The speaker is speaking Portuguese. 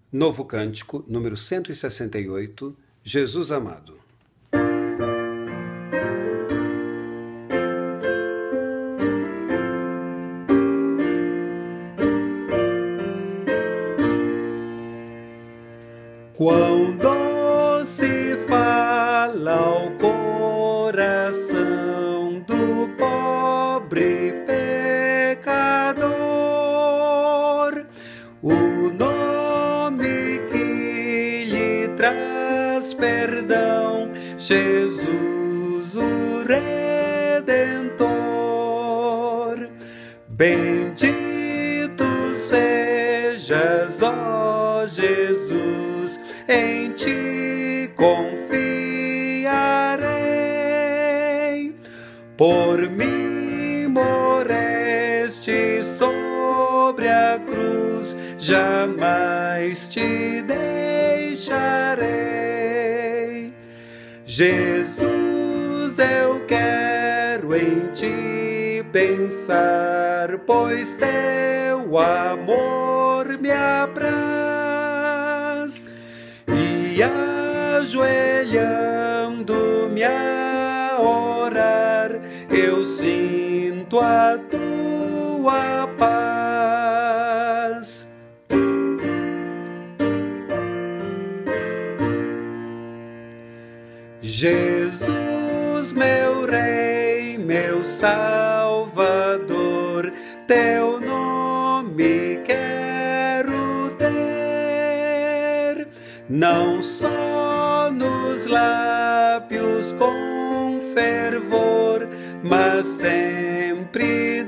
Novo Cântico, número 168, Jesus Amado. Quão doce fala ao coração do pobre pecador, o nome que lhe traz perdão, Jesus o Redentor. Bendito sejas, ó Jesus, em ti confiarei. Por mim morreste sobre a cruz, jamais te deixarei. Jesus, eu quero em ti pensar, pois teu amor me apraz. E ajoelhando-me a orar, eu sinto a tua paz. Jesus, meu Rei, meu Salvador, teu nome quero ter, não só nos lábios com fervor, mas sempre